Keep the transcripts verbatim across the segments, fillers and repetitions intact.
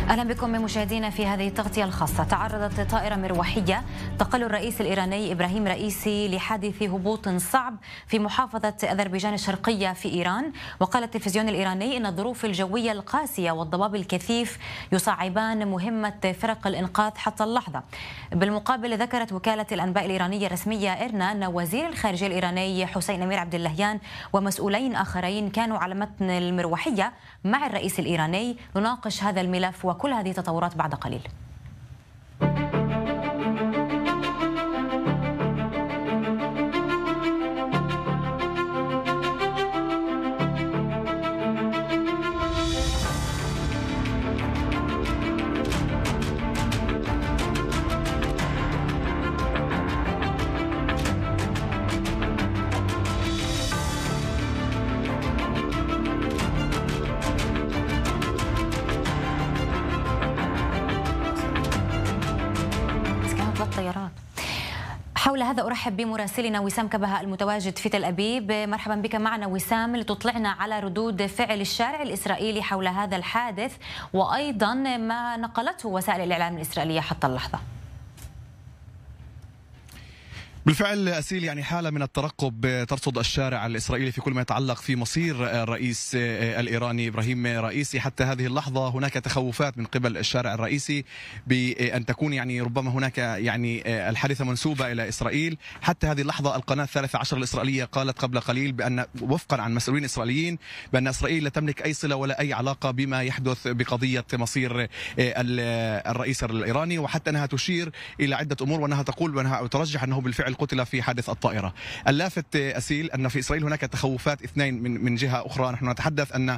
أهلا بكم مشاهدينا في هذه التغطية الخاصة. تعرضت طائرة مروحية تقل الرئيس الإيراني إبراهيم رئيسي لحادث هبوط صعب في محافظة أذربيجان الشرقية في إيران. وقال التلفزيون الإيراني إن الظروف الجوية القاسية والضباب الكثيف يصعبان مهمة فرق الإنقاذ حتى اللحظة. بالمقابل ذكرت وكالة الأنباء الإيرانية الرسمية إيرنا أن وزير الخارجية الإيراني حسين أمير عبد اللهيان ومسؤولين آخرين كانوا على متن المروحية مع الرئيس الإيراني. نناقش هذا الملف وكل هذه التطورات بعد قليل. الطيارات. حول هذا أرحب بمراسلنا وسام كبهة المتواجد في تل أبيب. مرحبا بك معنا وسام لتطلعنا على ردود فعل الشارع الإسرائيلي حول هذا الحادث وأيضا ما نقلته وسائل الإعلام الإسرائيلية حتى اللحظة. بالفعل أسيل، يعني حالة من الترقب ترصد الشارع الإسرائيلي في كل ما يتعلق في مصير الرئيس الإيراني إبراهيم رئيسي. حتى هذه اللحظة هناك تخوفات من قبل الشارع الرئيسي بأن تكون يعني ربما هناك يعني الحادثة منسوبة إلى إسرائيل. حتى هذه اللحظة القناة الثالثة عشر الإسرائيلية قالت قبل قليل بأن وفقا عن مسؤولين إسرائيليين بأن إسرائيل لا تملك أي صلة ولا أي علاقة بما يحدث بقضية مصير الرئيس الإيراني، وحتى أنها تشير إلى عدة أمور وأنها تقول وأنها ترجح أنه بالفعل قتل في حادث الطائرة. اللافت أسيل أن في إسرائيل هناك تخوفات اثنين من من جهة أخرى. نحن نتحدث أن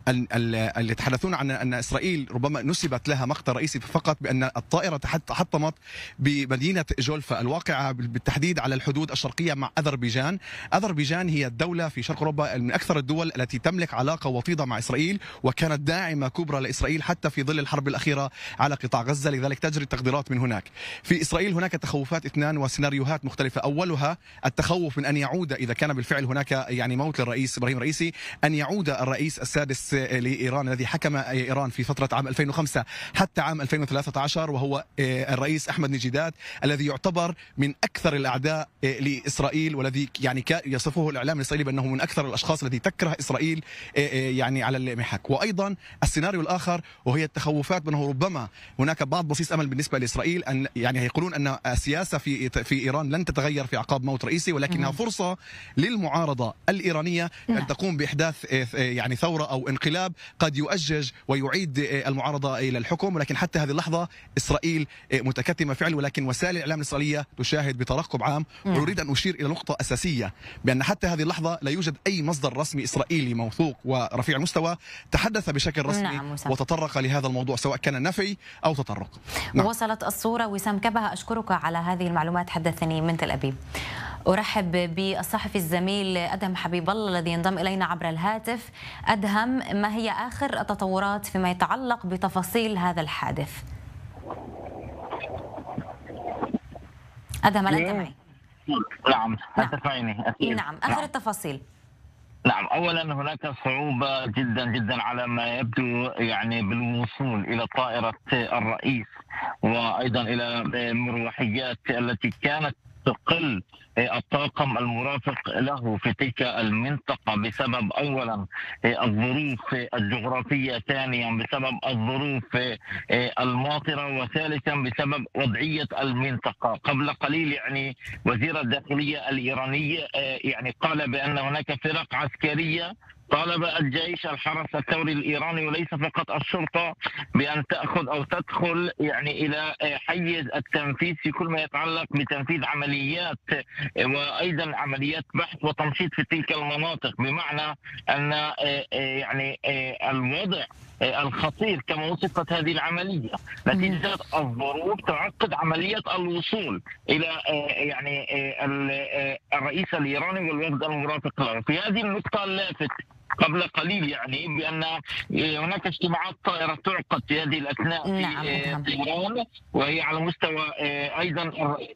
اللي يتحدثون عن أن إسرائيل ربما نسبت لها مقتل رئيسي فقط بأن الطائرة تحطمت بمدينة جولفا الواقعة بالتحديد على الحدود الشرقية مع أذربيجان. أذربيجان هي الدولة في شرق أوروبا من أكثر الدول التي تملك علاقة وطيدة مع إسرائيل وكانت داعمة كبرى لإسرائيل حتى في ظل الحرب الأخيرة على قطاع غزة، لذلك تجري التقديرات من هناك. في إسرائيل هناك تخوفات اثنان وسيناريوهات مختلفة. أولها التخوف من أن يعود إذا كان بالفعل هناك يعني موت للرئيس إبراهيم رئيسي أن يعود الرئيس السادس لإيران الذي حكم إيران في فترة عام ألفين وخمسة حتى عام ألفين وثلاثة عشر، وهو الرئيس أحمد نجيدات الذي يعتبر من أكثر الأعداء لإسرائيل والذي يعني يصفه الإعلام الإسرائيلي بأنه من أكثر الأشخاص الذي تكره إسرائيل يعني على المحك. وأيضا السيناريو الآخر وهي التخوفات بأنه ربما هناك بعض بصيص أمل بالنسبة لإسرائيل أن يعني يقولون أن السياسة في في إيران لن تتغير في عقاب موت رئيسي، ولكنها فرصة للمعارضة الإيرانية أن تقوم بإحداث يعني ثورة أو انقلاب قد يؤجج ويعيد المعارضة إلى الحكم. ولكن حتى هذه اللحظة إسرائيل متكتمة فعل، ولكن وسائل الإعلام الإسرائيلية تشاهد بترقب عام. وأريد أن أشير إلى نقطة أساسية بأن حتى هذه اللحظة لا يوجد أي مصدر رسمي إسرائيلي موثوق ورفيع المستوى تحدث بشكل رسمي نعم وتطرق لهذا الموضوع سواء كان نفي أو تطرق. نعم. وصلت الصورة. وسام كبهة أشكرك على هذه المعلومات، حدثني من تل أبيب. أرحب بالصحفي الزميل أدهم حبيب الله الذي ينضم إلينا عبر الهاتف. أدهم، ما هي آخر التطورات فيما يتعلق بتفاصيل هذا الحادث؟ أدهم، هل أنت معي؟ نعم تسمعيني أكيد. نعم، آخر نعم. التفاصيل. نعم، اولا هناك صعوبه جدا جدا على ما يبدو يعني بالوصول الى طائره الرئيس وايضا الى المروحيات التي كانت تقل الطاقم المرافق له في تلك المنطقة بسبب أولا الظروف الجغرافية، ثانيا بسبب الظروف الماطرة، وثالثا بسبب وضعية المنطقة. قبل قليل يعني وزير الداخلية الإيراني يعني قال بأن هناك فرق عسكرية طالب الجيش الحرس الثوري الإيراني وليس فقط الشرطة بأن تأخذ أو تدخل يعني إلى حيز التنفيذ في كل ما يتعلق بتنفيذ عمليات وأيضا عمليات بحث وتمشيط في تلك المناطق، بمعنى أن يعني الوضع الخطير كما وصفت هذه العملية نتيجة الظروف تعقد عملية الوصول إلى يعني الرئيس الإيراني والوفد المرافق له. في هذه النقطة اللافت قبل قليل يعني بأن هناك اجتماعات طائرة تعقد في هذه الأثناء في إيران، وهي على مستوى أيضا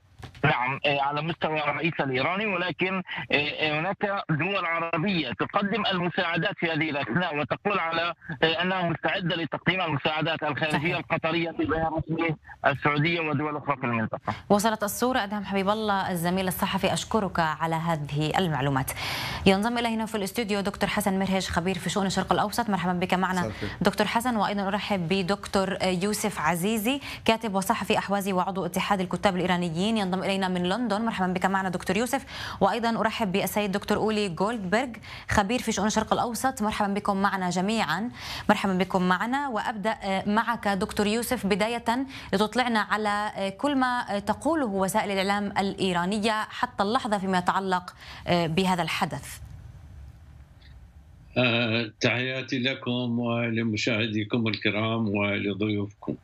نعم على مستوى الرئيس الإيراني، ولكن هناك دول عربية تقدم المساعدات في هذه الأثناء وتقول على أنها مستعدة لتقديم المساعدات الخارجية صحيح. القطرية ببيان رسمي السعودية ودول أخرى في المنطقة. وصلت الصورة. أدهم حبيب الله الزميل الصحفي، أشكرك على هذه المعلومات. ينضم إلينا في الاستوديو دكتور حسن مرهج، خبير في شؤون الشرق الأوسط. مرحبا بك معنا دكتور حسن. وأيضا أرحب بدكتور يوسف عزيزي، كاتب وصحفي أحوازي وعضو اتحاد الكتاب الإيرانيين، ينضم إلينا من لندن. مرحبا بك معنا دكتور يوسف. وأيضا أرحب بالسيد دكتور أولي جولدبرغ، خبير في شؤون الشرق الأوسط. مرحبا بكم معنا جميعا. مرحبا بكم معنا. وأبدأ معك دكتور يوسف بداية لتطلعنا على كل ما تقوله وسائل الإعلام الإيرانية حتى اللحظة فيما يتعلق بهذا الحدث. أه تحياتي لكم ولمشاهديكم الكرام ولضيوفكم.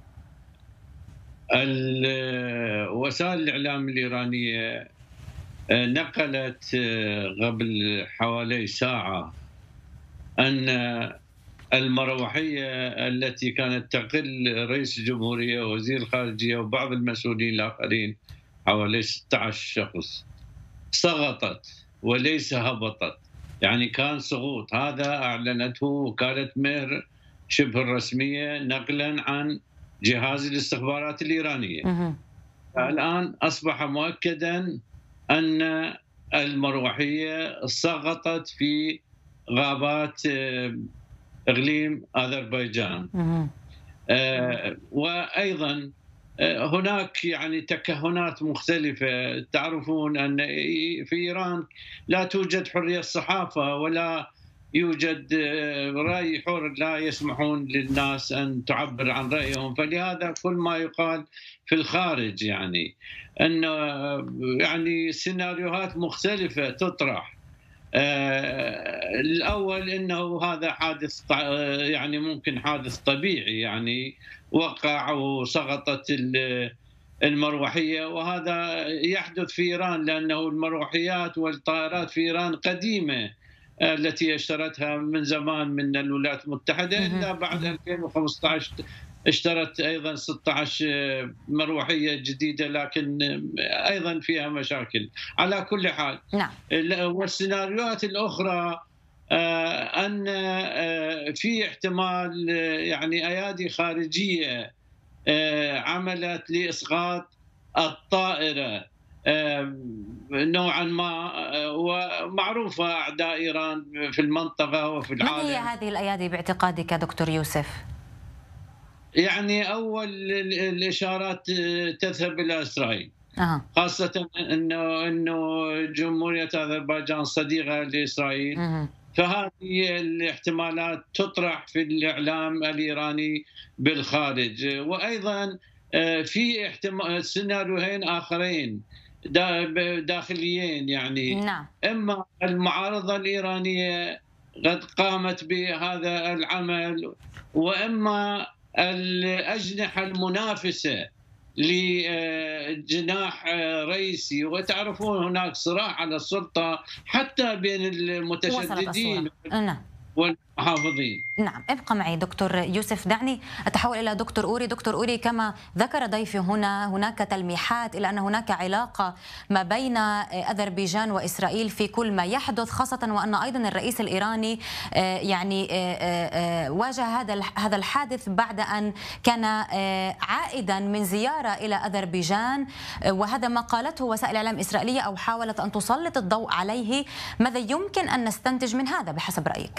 وسائل الإعلام الإيرانية نقلت قبل حوالي ساعة أن المروحية التي كانت تقل رئيس الجمهورية ووزير الخارجية وبعض المسؤولين الآخرين حوالي ستة عشر شخص سقطت وليس هبطت، يعني كان سقوط. هذا أعلنته وكالة مهر شبه الرسمية نقلا عن جهاز الاستخبارات الإيرانية. الآن أصبح مؤكدا أن المروحية سقطت في غابات إقليم أذربيجان. وأيضا هناك يعني تكهنات مختلفة. تعرفون أن في إيران لا توجد حرية الصحافة ولا يوجد رأي حر، لا يسمحون للناس أن تعبر عن رأيهم، فلهذا كل ما يقال في الخارج يعني أنه يعني سيناريوهات مختلفة تطرح. الأول أنه هذا حادث يعني ممكن حادث طبيعي، يعني وقع وسقطت المروحية، وهذا يحدث في إيران لأنه المروحيات والطائرات في إيران قديمة التي اشترتها من زمان من الولايات المتحدة، إلا بعد ألفين وخمسة عشر اشترت أيضا ستة عشر مروحية جديدة لكن أيضا فيها مشاكل. على كل حال نعم. والسيناريوهات الأخرى أن في احتمال يعني أيادي خارجية عملت لإسقاط الطائرة نوعا ما، ومعروفة أعداء إيران في المنطقة وفي العالم. ما هي هذه الأيادي باعتقادك دكتور يوسف؟ يعني أول الإشارات تذهب إلى إسرائيل. أه. خاصة أنه أنه جمهورية أذربيجان صديقة لإسرائيل. أه. فهذه الاحتمالات تطرح في الإعلام الإيراني بالخارج. وأيضا في احتمال سيناريوهين آخرين داخليين، يعني نعم. إما المعارضة الإيرانية قد قامت بهذا العمل، وإما الأجنحة المنافسة لجناح رئيسي. وتعرفون هناك صراع على السلطة حتى بين المتشددين والمحافظين. نعم. ابقى معي دكتور يوسف. دعني أتحول إلى دكتور أوري. دكتور أوري، كما ذكر ضيفي هنا هناك تلميحات إلى أن هناك علاقة ما بين أذربيجان وإسرائيل في كل ما يحدث، خاصة وأن أيضا الرئيس الإيراني يعني واجه هذا هذا الحادث بعد أن كان عائدا من زيارة إلى أذربيجان، وهذا ما قالته وسائل الإعلام الإسرائيلية أو حاولت أن تسلط الضوء عليه. ماذا يمكن أن نستنتج من هذا بحسب رأيك؟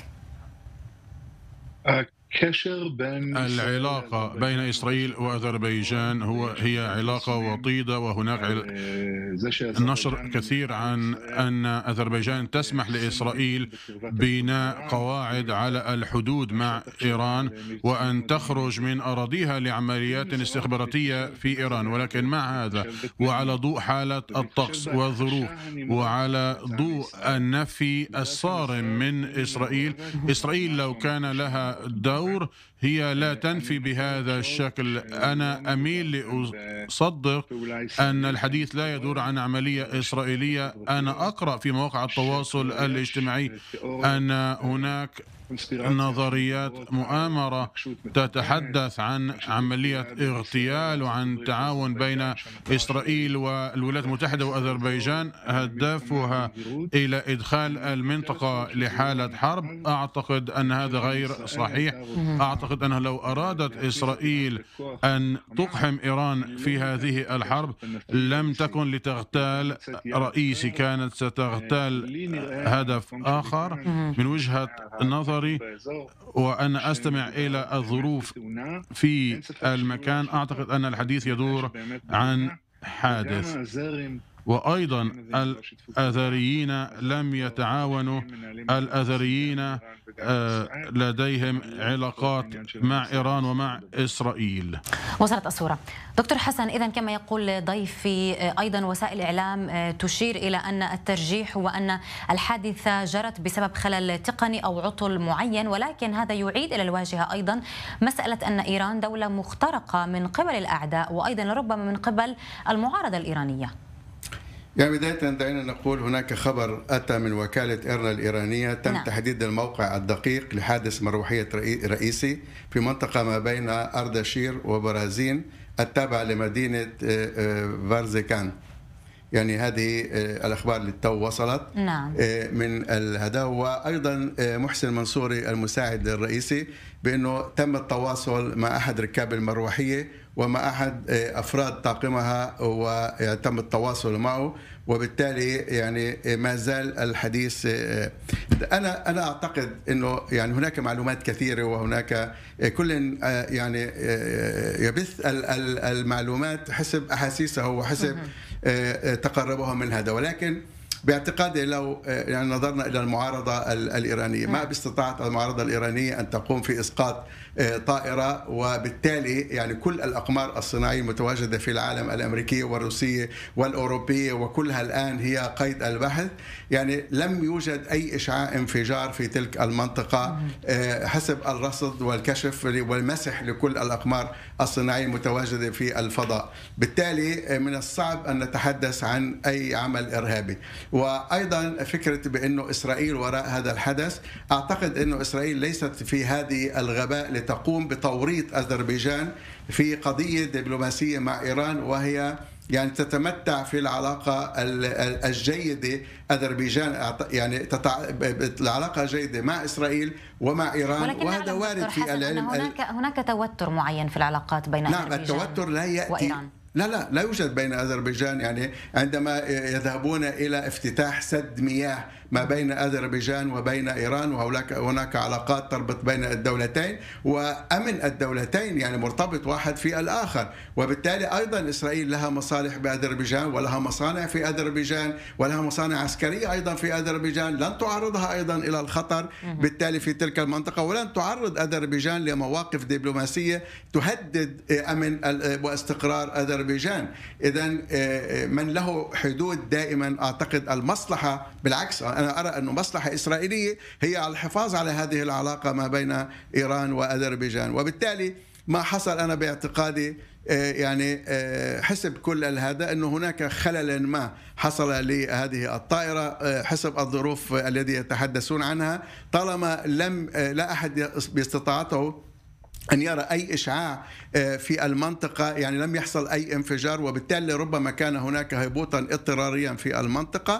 العلاقة بين إسرائيل وأذربيجان هو هي علاقة وطيدة، وهناك نشر كثير عن أن أذربيجان تسمح لإسرائيل بناء قواعد على الحدود مع إيران وأن تخرج من أراضيها لعمليات استخباراتية في إيران. ولكن مع هذا وعلى ضوء حالة الطقس والظروف وعلى ضوء النفي الصارم من إسرائيل، إسرائيل لو كان لها دور هي لا تنفي بهذا الشكل. أنا أميل لأصدق أن الحديث لا يدور عن عملية إسرائيلية. أنا أقرأ في مواقع التواصل الاجتماعي أن هناك نظريات مؤامرة تتحدث عن عملية اغتيال وعن تعاون بين إسرائيل والولايات المتحدة وأذربيجان هدفها إلى إدخال المنطقة لحالة حرب. أعتقد أن هذا غير صحيح. أعتقد أنه لو أرادت إسرائيل أن تقحم إيران في هذه الحرب لم تكن لتغتال رئيسي، كانت ستغتال هدف آخر. من وجهة نظري وأنا أستمع إلى الظروف في المكان، أعتقد أن الحديث يدور عن حادث. وأيضا الأذريين لم يتعاونوا، الأذريين لديهم علاقات مع إيران ومع إسرائيل. وصلت الصورة. دكتور حسن، إذن كما يقول ضيفي أيضا وسائل الإعلام تشير إلى أن الترجيح هو أن الحادثة جرت بسبب خلل تقني أو عطل معين، ولكن هذا يعيد إلى الواجهة أيضا مسألة أن إيران دولة مخترقة من قبل الأعداء وأيضا ربما من قبل المعارضة الإيرانية. يعني بداية دعينا نقول هناك خبر أتى من وكالة إيرنا الإيرانية تم نعم. تحديد الموقع الدقيق لحادث مروحية رئيسي في منطقة ما بين أردشير وبرازين التابعة لمدينة فارزيكان. يعني هذه الأخبار اللي تو وصلت نعم. من الهداوة. وأيضا محسن منصوري المساعد الرئيسي بأنه تم التواصل مع أحد ركاب المروحية ومع أحد أفراد طاقمها وتم التواصل معه، وبالتالي يعني ما زال الحديث. أنا أنا أعتقد أنه يعني هناك معلومات كثيرة وهناك كل يعني يبث المعلومات حسب أحاسيسه وحسب تقربه من هذا، ولكن باعتقادي لو يعني نظرنا إلى المعارضة الإيرانية ما باستطاعت المعارضة الإيرانية أن تقوم في إسقاط طائرة، وبالتالي يعني كل الأقمار الصناعية المتواجدة في العالم الأمريكية والروسية والأوروبية وكلها الآن هي قيد البحث. يعني لم يوجد أي إشعاع انفجار في تلك المنطقة حسب الرصد والكشف والمسح لكل الأقمار الصناعية المتواجدة في الفضاء. بالتالي من الصعب أن نتحدث عن أي عمل إرهابي. وأيضا فكرة بأنه إسرائيل وراء هذا الحدث، أعتقد أنه إسرائيل ليست في هذه الغباء لتقوم بتوريط أذربيجان في قضية دبلوماسية مع إيران، وهي يعني تتمتع في العلاقة الجيدة. أذربيجان يعني تتع... العلاقة جيدة مع إسرائيل ومع إيران، وهذا وارد في العلم. هناك هناك توتر معين في العلاقات بين نعم أذربيجان التوتر لا يأتي وإيران. لا لا لا يوجد بين أذربيجان، يعني عندما يذهبون إلى افتتاح سد مياه ما بين أذربيجان وبين إيران، وهناك هناك علاقات تربط بين الدولتين، وأمن الدولتين يعني مرتبط واحد في الآخر. وبالتالي أيضا إسرائيل لها مصالح بأذربيجان ولها مصانع في أذربيجان ولها مصانع عسكرية أيضا في أذربيجان لن تعرضها أيضا إلى الخطر بالتالي في تلك المنطقة، ولن تعرض أذربيجان لمواقف دبلوماسية تهدد أمن واستقرار أذربيجان. إذن من له حدود دائما أعتقد المصلحة، بالعكس أنا أرى أن مصلحة إسرائيلية هي على الحفاظ على هذه العلاقة ما بين إيران وأذربيجان. وبالتالي ما حصل أنا باعتقادي يعني حسب كل هذا أنه هناك خلل ما حصل لهذه الطائرة حسب الظروف التي يتحدثون عنها، طالما لم لا أحد باستطاعته أن يرى أي إشعاع في المنطقة، يعني لم يحصل أي انفجار، وبالتالي ربما كان هناك هبوطا اضطراريا في المنطقة،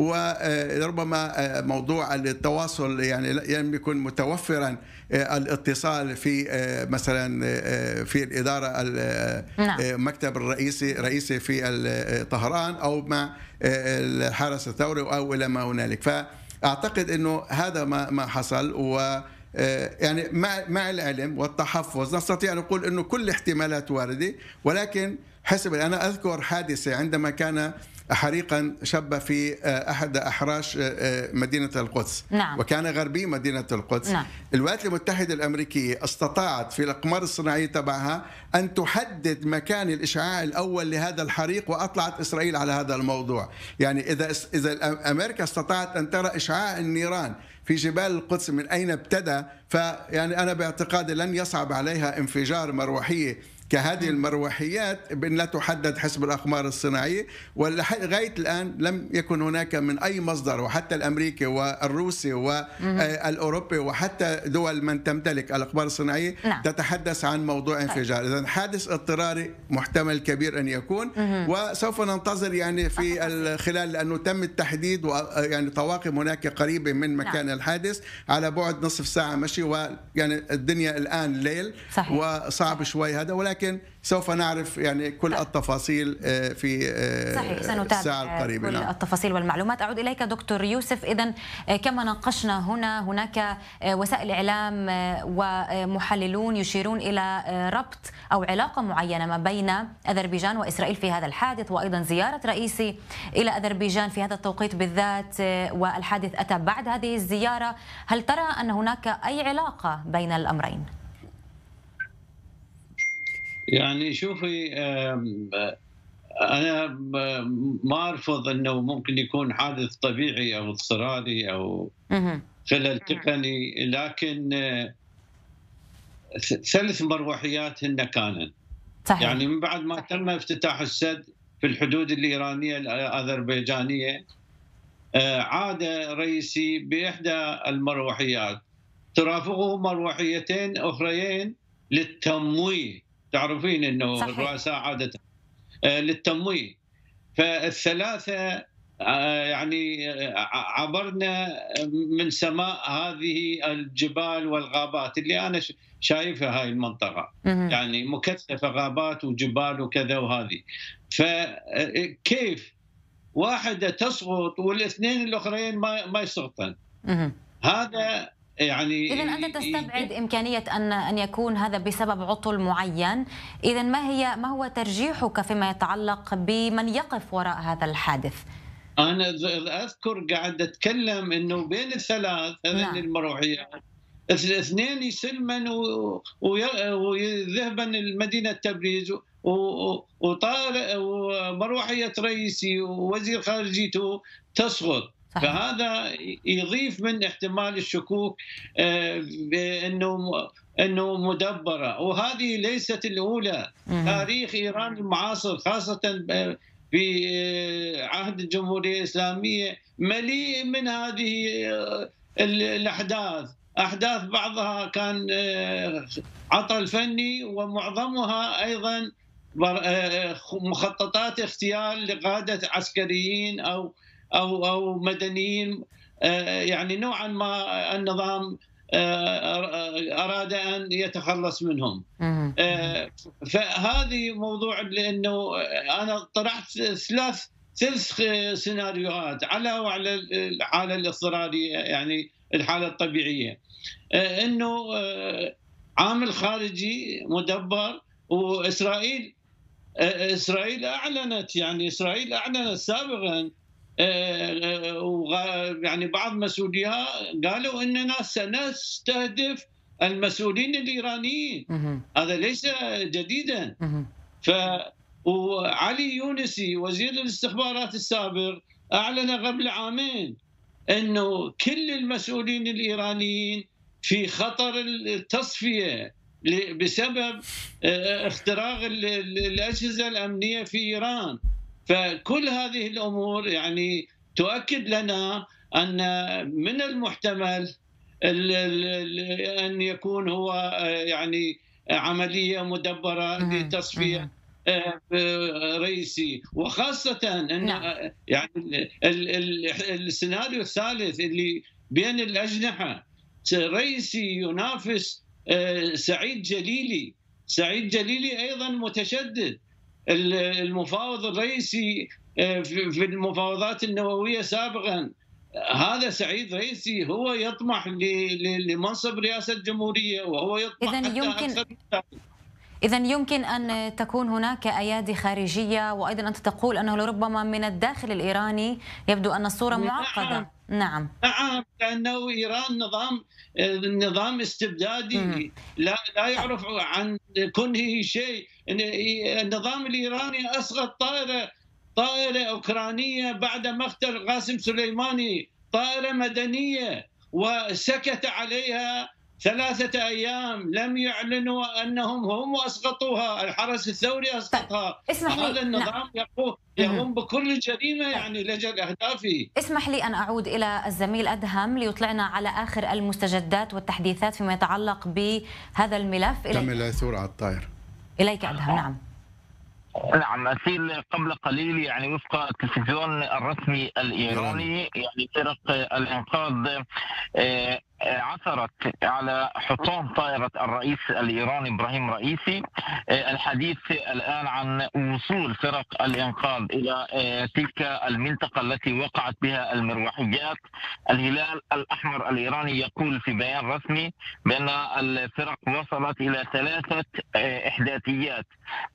وربما موضوع التواصل يعني لم يكن متوفرا الاتصال في مثلا في الإدارة المكتب الرئيسي رئيسي في طهران أو مع الحرس الثوري أو إلى ما هنالك. فأعتقد أنه هذا ما ما حصل. و يعني مع مع العلم والتحفظ نستطيع أن نقول أنه كل احتمالات واردة، ولكن حسب أنا أذكر حادثة عندما كان حريقا شب في أحد أحراش مدينة القدس نعم. وكان غربي مدينة القدس نعم. الولايات المتحدة الأمريكية استطاعت في الأقمار الصناعية تبعها أن تحدد مكان الإشعاع الأول لهذا الحريق، وأطلعت إسرائيل على هذا الموضوع. يعني إذا إذا أمريكا استطاعت أن ترى إشعاع النيران في جبال القدس من أين ابتدى، فيعني أنا باعتقادي لن يصعب عليها انفجار مروحية كهذه المروحيات لا تحدد حسب الأقمار الصناعية، ولغاية الآن لم يكن هناك من أي مصدر، وحتى الأمريكي والروسي والأوروبي وحتى دول من تمتلك الأقمار الصناعية نعم. تتحدث عن موضوع انفجار. إذن حادث اضطراري محتمل كبير أن يكون، وسوف ننتظر يعني في الخلال، لأنه تم التحديد يعني طواقم هناك قريبة من مكان نعم. الحادث على بعد نصف ساعة مشي، ويعني الدنيا الآن ليل صحيح. وصعب شوي هذا، ولكن لكن سوف نعرف يعني كل التفاصيل في صحيح. سنتابع الساعة القريبة. كل نعم. التفاصيل والمعلومات. أعود إليك دكتور يوسف. إذن كما ناقشنا هنا، هناك وسائل إعلام ومحللون يشيرون إلى ربط أو علاقة معينة ما بين أذربيجان وإسرائيل في هذا الحادث، وأيضا زيارة رئيسي إلى أذربيجان في هذا التوقيت بالذات، والحادث أتى بعد هذه الزيارة. هل ترى أن هناك أي علاقة بين الأمرين؟ يعني شوفي، أنا ما أرفض أنه ممكن يكون حادث طبيعي أو اضطراري أو خلل تقني، لكن ثلاث مروحيات هن كانن صحيح. يعني من بعد ما تم افتتاح السد في الحدود الإيرانية الأذربيجانية، عاد رئيسي بإحدى المروحيات ترافقه مروحيتين أخريين للتمويه. تعرفين انه صحيح. الرؤساء عاده للتمويه، فالثلاثه يعني عبرنا من سماء هذه الجبال والغابات اللي انا شايفها هاي المنطقه يعني مكثفه غابات وجبال وكذا وهذه، فكيف واحده تسقط والاثنين الاخرين ما ما يسقطن؟ هذا يعني إذا أنت تستبعد إمكانية أن أن يكون هذا بسبب عطل معين. إذا ما هي ما هو ترجيحك فيما يتعلق بمن يقف وراء هذا الحادث؟ أنا أذكر قاعد أتكلم إنه بين الثلاث هذين نعم. المروحيات الاثنين يسلمن ويذهبن لمدينة تبريز، وطار ومروحية رئيسي ووزير خارجيته تسقط. فهذا يضيف من احتمال الشكوك بانه انه مدبره، وهذه ليست الاولى. تاريخ ايران المعاصر خاصه في عهد الجمهوريه الاسلاميه مليء من هذه الاحداث، احداث بعضها كان عطل فني ومعظمها ايضا مخططات اغتيال لقاده عسكريين او أو أو مدنيين، يعني نوعا ما النظام أراد أن يتخلص منهم. فهذه موضوع، لأنه أنا طرحت ثلاث ثلاث سيناريوهات على وعلى الحالة الاضطرارية، يعني الحالة الطبيعية، أنه عامل خارجي مدبر. وإسرائيل إسرائيل أعلنت يعني إسرائيل أعلنت سابقا، يعني بعض مسؤوليها قالوا اننا سنستهدف المسؤولين الايرانيين. هذا ليس جديدا. ف وعلي يونسي وزير الاستخبارات السابق اعلن قبل عامين انه كل المسؤولين الايرانيين في خطر التصفيه بسبب اختراق الاجهزه الامنيه في ايران. فكل هذه الأمور يعني تؤكد لنا أن من المحتمل أن يكون هو يعني عملية مدبرة لتصفية رئيسي، وخاصة أن يعني السيناريو الثالث اللي بين الأجنحة، رئيسي ينافس سعيد جليلي. سعيد جليلي أيضا متشدد، المفاوض الرئيسي في المفاوضات النووية سابقا. هذا سعيد رئيسي هو يطمح لمنصب رئاسة الجمهورية، وهو يطمح إذن يمكن إذا يمكن أن تكون هناك أيادي خارجية، وأيضا أنت تقول أنه لربما من الداخل الإيراني. يبدو أن الصورة معقدة. نعم نعم، لأنه إيران نظام نظام استبدادي لا لا يعرف عن كنهه شيء. النظام الإيراني أسقط طائرة طائرة أوكرانية بعد مقتل قاسم سليماني، طائرة مدنية، وسكت عليها ثلاثة أيام لم يعلنوا أنهم هم أسقطوها، الحرس الثوري أسقطها. هذا النظام يقوم يقوم بكل جريمة يعني لأجل أهدافه. اسمح لي أن أعود إلى الزميل أدهم ليطلعنا على آخر المستجدات والتحديثات فيما يتعلق بهذا الملف. تم العثور على الطائر. إليك أدهم. نعم نعم أسيل، قبل قليل يعني وفق التلفزيون الرسمي الإيراني يعني فرق الإنقاذ عثرت على حطام طائرة الرئيس الإيراني إبراهيم رئيسي. الحديث الآن عن وصول فرق الإنقاذ إلى تلك المنطقة التي وقعت بها المروحيات. الهلال الأحمر الإيراني يقول في بيان رسمي بأن الفرق وصلت إلى ثلاثة إحداثيات،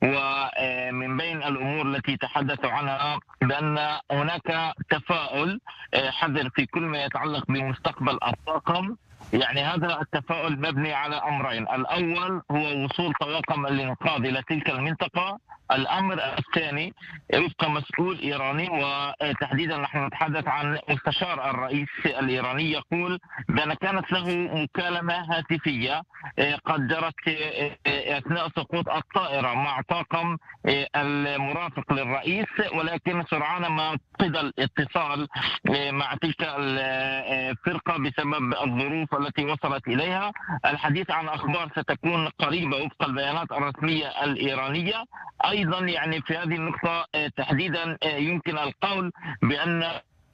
ومن بين الأمور التي تحدثوا عنها بأن هناك تفاؤل حذر في كل ما يتعلق بمستقبل الطاقم. يعني هذا التفاؤل مبني على أمرين: الأول هو وصول طواقم الإنقاذ إلى تلك المنطقة، الأمر الثاني وفق مسؤول إيراني وتحديدا نحن نتحدث عن مستشار الرئيس الإيراني يقول بأن كانت له مكالمة هاتفية قد جرت أثناء سقوط الطائرة مع طاقم المرافق للرئيس، ولكن سرعان ما قضى الاتصال مع تلك الفرقة بسبب الظروف التي وصلت إليها. الحديث عن أخبار ستكون قريبة وفق البيانات الرسمية الإيرانية. أيضا يعني في هذه النقطة تحديدا يمكن القول بأن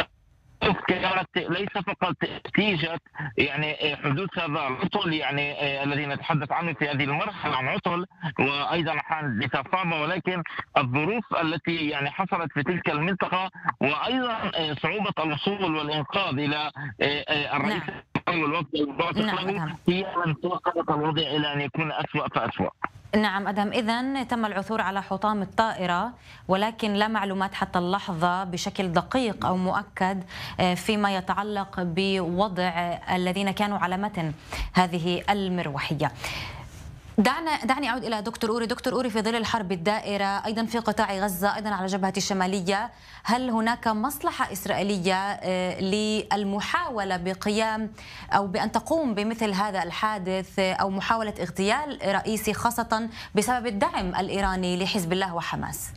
كانت ليس فقط نتيجة يعني حدوث هذا العطل يعني الذي نتحدث عنه في هذه المرحلة عن عطل وأيضا حادثة صعبة، ولكن الظروف التي يعني حصلت في تلك المنطقة وأيضا صعوبة الوصول والإنقاذ إلى الرئيس والوفد المباشر له هي من توقفت الوضع إلى أن يكون أسوأ فأسوأ. نعم أدهم، إذن تم العثور على حطام الطائرة ولكن لا معلومات حتى اللحظة بشكل دقيق أو مؤكد فيما يتعلق بوضع الذين كانوا على متن هذه المروحية. دعنا دعني أعود إلى دكتور أوري. دكتور أوري، في ظل الحرب الدائرة أيضا في قطاع غزة أيضا على الجبهة الشمالية، هل هناك مصلحة إسرائيلية للمحاولة بقيام أو بأن تقوم بمثل هذا الحادث أو محاولة اغتيال رئيسي خاصة بسبب الدعم الإيراني لحزب الله وحماس؟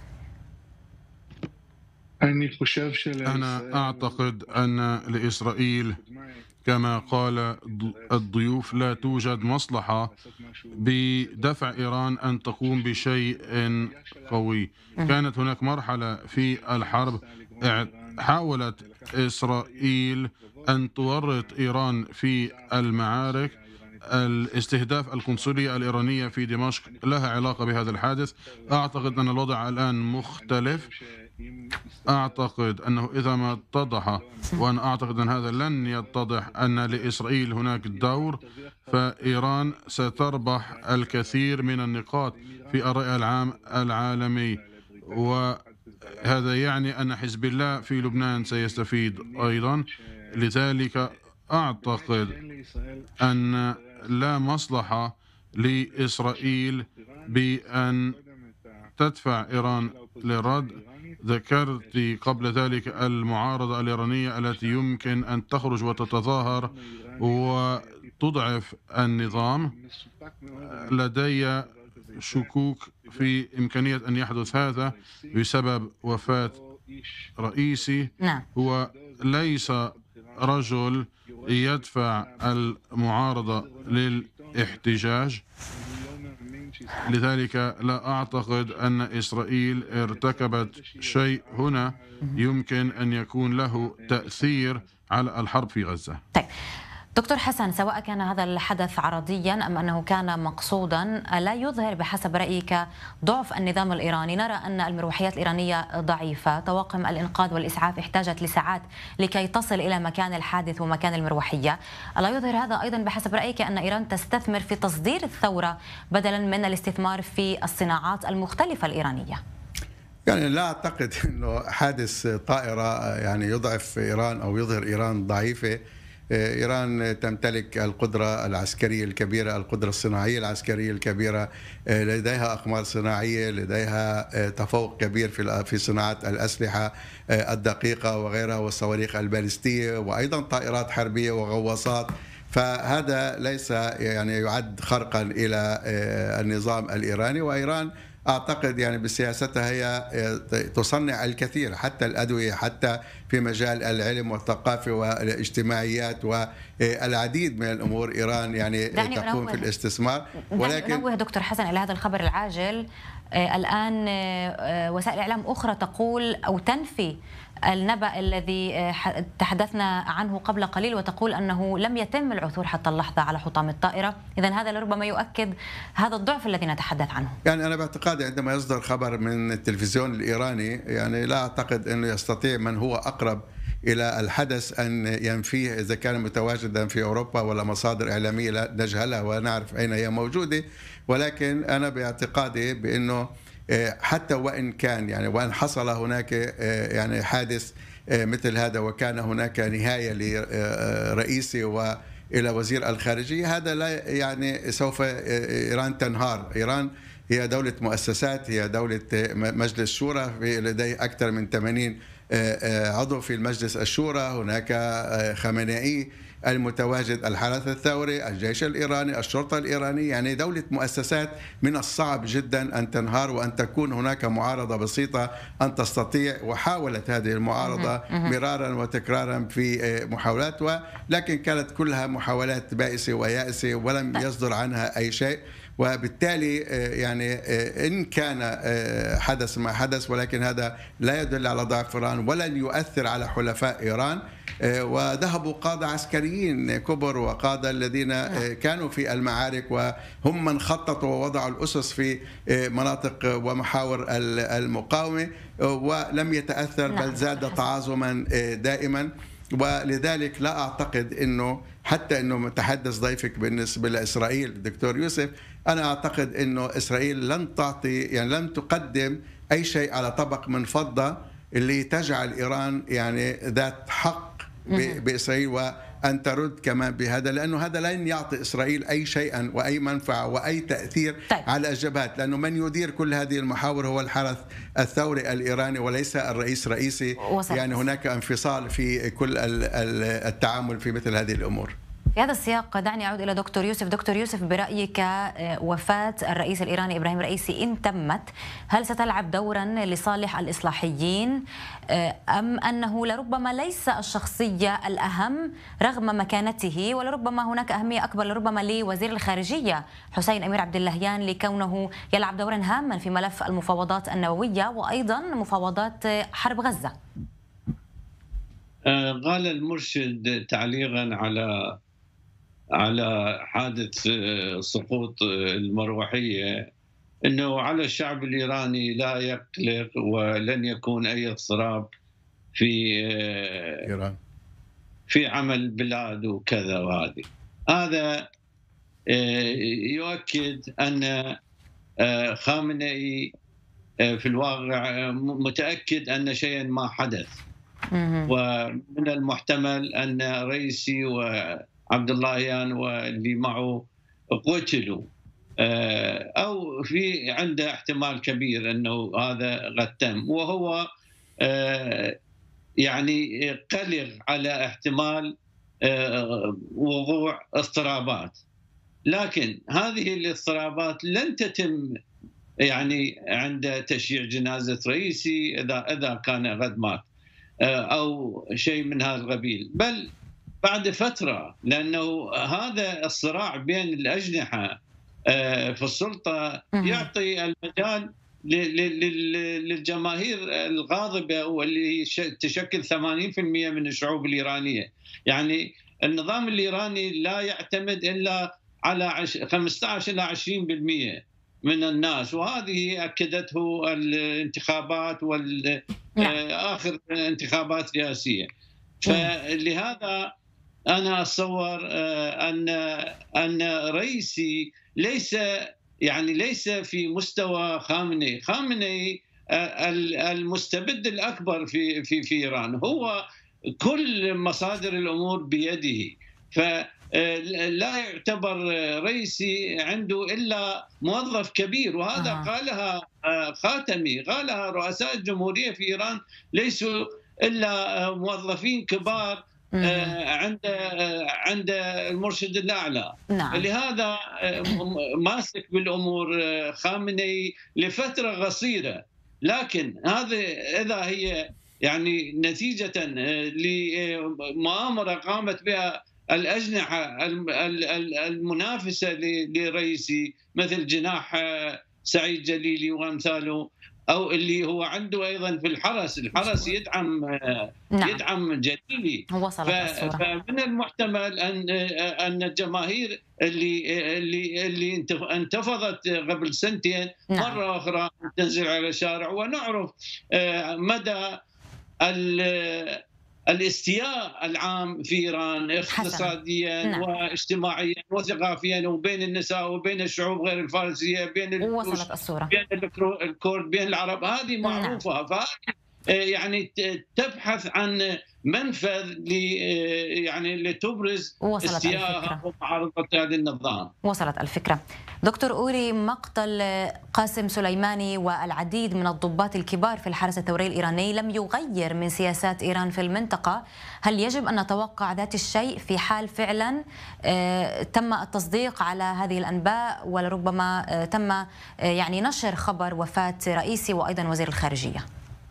أنا أعتقد أن لإسرائيل كما قال الضيوف لا توجد مصلحة بدفع إيران أن تقوم بشيء قوي. كانت هناك مرحلة في الحرب حاولت إسرائيل أن تورط إيران في المعارك. الاستهداف القنصلية الإيرانية في دمشق لها علاقة بهذا الحادث. أعتقد أن الوضع الآن مختلف. أعتقد أنه إذا ما اتضح، وأنا أعتقد أن هذا لن يتضح، أن لإسرائيل هناك دور، فإيران ستربح الكثير من النقاط في الرأي العام العالمي، وهذا يعني أن حزب الله في لبنان سيستفيد أيضا. لذلك أعتقد أن لا مصلحة لإسرائيل بأن تدفع إيران للرد. ذكرت قبل ذلك المعارضة الإيرانية التي يمكن أن تخرج وتتظاهر وتضعف النظام. لدي شكوك في إمكانية أن يحدث هذا بسبب وفاة رئيسي. هو ليس رجل يدفع المعارضة للاحتجاج. لذلك لا أعتقد أن إسرائيل ارتكبت شيء هنا يمكن أن يكون له تأثير على الحرب في غزة. طيب دكتور حسن، سواء كان هذا الحدث عرضيا أم أنه كان مقصودا، لا يظهر بحسب رأيك ضعف النظام الإيراني؟ نرى أن المروحيات الإيرانية ضعيفة، طواقم الإنقاذ والإسعاف احتاجت لساعات لكي تصل إلى مكان الحادث ومكان المروحية. ألا يظهر هذا أيضا بحسب رأيك أن إيران تستثمر في تصدير الثورة بدلا من الاستثمار في الصناعات المختلفة الإيرانية؟ يعني لا أعتقد أنه حادث طائرة يعني يضعف إيران أو يظهر إيران ضعيفة. إيران تمتلك القدرة العسكرية الكبيرة، القدرة الصناعية العسكرية الكبيرة، لديها أقمار صناعية، لديها تفوق كبير في في صناعة الأسلحة الدقيقة وغيرها والصواريخ البالستية، وأيضا طائرات حربية وغواصات. فهذا ليس يعني يعد خرقا إلى النظام الإيراني. وإيران أعتقد يعني بسياستها هي تصنع الكثير، حتى الأدوية، حتى في مجال العلم والثقافة والاجتماعيات والعديد من الأمور. إيران يعني تقوم في الاستثمار. ولكن نوه دكتور حسن إلى هذا الخبر العاجل. الآن وسائل إعلام أخرى تقول أو تنفي النبأ الذي تحدثنا عنه قبل قليل، وتقول أنه لم يتم العثور حتى اللحظة على حطام الطائرة. إذن هذا لربما يؤكد هذا الضعف الذي نتحدث عنه. يعني أنا باعتقادي عندما يصدر خبر من التلفزيون الإيراني يعني لا أعتقد أنه يستطيع من هو أقرب إلى الحدث أن ينفيه إذا كان متواجدا في أوروبا ولا مصادر إعلامية لا نجهلها ونعرف أين هي موجودة. ولكن أنا باعتقادي بأنه حتى وإن كان يعني وإن حصل هناك يعني حادث مثل هذا وكان هناك نهاية لرئيسي وإلى وزير الخارجية، هذا لا يعني سوف إيران تنهار. إيران هي دولة مؤسسات، هي دولة مجلس شورى، لديه أكثر من ثمانين عضو في المجلس الشورى. هناك خامنئي المتواجد، الحرس الثوري، الجيش الإيراني، الشرطة الإيرانية، يعني دولة مؤسسات من الصعب جدا أن تنهار وأن تكون هناك معارضة بسيطة أن تستطيع. وحاولت هذه المعارضة مرارا وتكرارا في محاولات، ولكن كانت كلها محاولات بائسة ويائسة ولم يصدر عنها أي شيء. وبالتالي يعني إن كان حدث ما حدث، ولكن هذا لا يدل على ضعف إيران ولن يؤثر على حلفاء إيران. وذهبوا قادة عسكريين كبر وقادة الذين كانوا في المعارك وهم من خططوا ووضعوا الأسس في مناطق ومحاور المقاومة، ولم يتأثر بل زاد تعاظما دائما. ولذلك لا أعتقد أنه حتى أنه متحدث ضيفك بالنسبة لإسرائيل دكتور يوسف، أنا أعتقد أنه إسرائيل لن تعطي يعني لم تقدم أي شيء على طبق من فضة اللي تجعل إيران يعني ذات حق بإسرائيل وأن ترد كمان بهذا، لأنه هذا لن يعطي إسرائيل أي شيئا وأي منفعة وأي تأثير طيب. على الجبهات، لأنه من يدير كل هذه المحاور هو الحرس الثوري الإيراني وليس الرئيس رئيسي. وصف. يعني هناك انفصال في كل التعامل في مثل هذه الأمور. في هذا السياق دعني أعود إلى دكتور يوسف. دكتور يوسف، برأيك وفاة الرئيس الإيراني إبراهيم رئيسي إن تمت هل ستلعب دورا لصالح الإصلاحيين أم أنه لربما ليس الشخصية الأهم رغم مكانته، ولربما هناك أهمية أكبر لربما لوزير الخارجية حسين أمير عبد اللهيان لكونه يلعب دورا هاما في ملف المفاوضات النووية وأيضا مفاوضات حرب غزة؟ قال المرشد تعليقا على على حادث سقوط المروحية أنه على الشعب الإيراني لا يقلق ولن يكون أي اضطراب في إيران في عمل البلاد وكذا. وهذه هذا يؤكد أن خامنئي في الواقع متأكد أن شيئا ما حدث، ومن المحتمل أن رئيسي وعبد اللهيان واللي معه قتلوا، أو في عنده احتمال كبير أنه هذا قد تم، وهو يعني قلق على احتمال وقوع اضطرابات. لكن هذه الاضطرابات لن تتم يعني عند تشييع جنازة رئيسي إذا إذا كان قد مات أو شيء من هذا القبيل، بل بعد فترة، لأنه هذا الصراع بين الأجنحة في السلطة يعطي المجال للجماهير الغاضبة واللي تشكل ثمانين بالمئة من الشعوب الإيرانية. يعني النظام الإيراني لا يعتمد إلا على خمسة عشر إلى عشرين بالمئة من الناس، وهذه أكدته الانتخابات والآخر انتخابات رئاسية. فلهذا أنا أتصور أن أن رئيسي ليس يعني ليس في مستوى خامنئي. خامنئي المستبد الأكبر في في في إيران، هو كل مصادر الأمور بيده، فلا يعتبر رئيسي عنده إلا موظف كبير. وهذا آه. قالها خاتمي، قالها رؤساء الجمهورية في إيران ليسوا إلا موظفين كبار عند عند المرشد الأعلى. نعم. لهذا ماسك بالأمور خامنئي لفترة قصيرة، لكن هذا إذا هي يعني نتيجة لمؤامرة قامت بها الأجنحة المنافسة لرئيسي مثل جناح سعيد جليلي وأمثاله، أو اللي هو عنده أيضا في الحرس، الحرس يدعم نعم. يدعم جليلي. فمن المحتمل أن أن الجماهير اللي اللي اللي انتفضت قبل سنتين نعم. مرة أخرى تنزل على الشارع، ونعرف مدى الاستياء العام في إيران اقتصاديا نعم. واجتماعيا وثقافيا، وبين النساء وبين الشعوب غير الفارسية، بين وصلت الصورة، بين الكرد، بين العرب، هذه معروفة نعم. فهذه يعني تبحث عن منفذ ل يعني لتبرز استياءها ومعارضة هذا النظام. وصلت الفكرة. دكتور أوري، مقتل قاسم سليماني والعديد من الضباط الكبار في الحرس الثوري الإيراني لم يغير من سياسات إيران في المنطقة، هل يجب أن نتوقع ذات الشيء في حال فعلا تم التصديق على هذه الأنباء ولربما تم يعني نشر خبر وفاة رئيسي وأيضا وزير الخارجية؟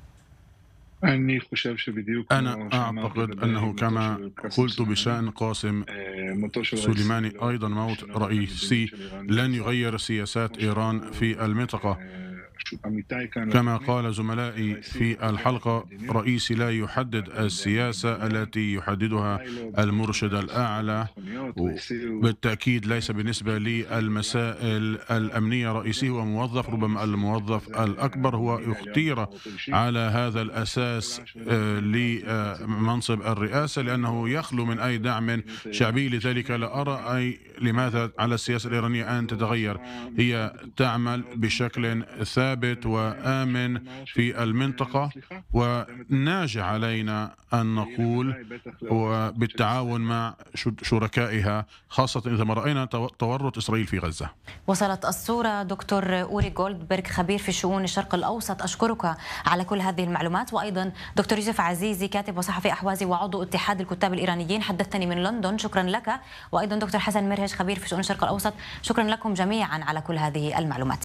أنا أعتقد أنه كما قلت بشأن قاسم سليماني أيضا موت رئيسي لن يغير سياسات إيران في المنطقة. كما قال زملائي في الحلقة، رئيسي لا يحدد السياسة التي يحددها المرشد الأعلى. بالتأكيد ليس بالنسبة للمسائل الأمنية رئيسي هو موظف، ربما الموظف الأكبر هو اختير على هذا الأساس لمنصب الرئاسة لأنه يخلو من أي دعم شعبي. لذلك لا أرى أي لماذا على السياسة الإيرانية أن تتغير، هي تعمل بشكل ثابت وآمن في المنطقة، وناجع علينا أن نقول وبالتعاون مع شركائها، خاصة إذا ما رأينا تورط إسرائيل في غزة. وصلت الصورة. دكتور أوري جولدبرغ، خبير في شؤون الشرق الأوسط، أشكرك على كل هذه المعلومات. وأيضا دكتور يوسف عزيزي، كاتب وصحفي أحوازي وعضو اتحاد الكتاب الإيرانيين، حدثتني من لندن، شكرا لك. وأيضا دكتور حسن مرهج، خبير في شؤون الشرق الأوسط، شكرا لكم جميعا على كل هذه المعلومات.